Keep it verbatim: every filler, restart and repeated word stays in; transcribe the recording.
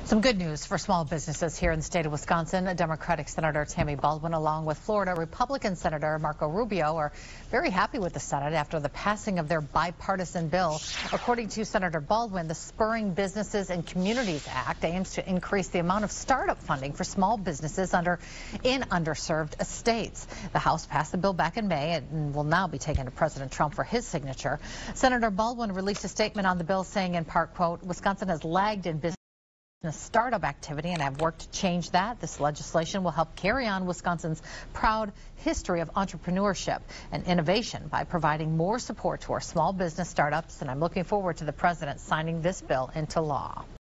Some good news for small businesses here in the state of Wisconsin. Democratic Senator Tammy Baldwin, along with Florida Republican Senator Marco Rubio, are very happy with the Senate after the passing of their bipartisan bill. According to Senator Baldwin, the Spurring Businesses and Communities Act aims to increase the amount of startup funding for small businesses under in underserved states. The House passed the bill back in May and will now be taken to President Trump for his signature. Senator Baldwin released a statement on the bill saying, in part, quote, "Wisconsin has lagged in business startup activity, and I've worked to change that. This legislation will help carry on Wisconsin's proud history of entrepreneurship and innovation by providing more support to our small business startups, and I'm looking forward to the president signing this bill into law."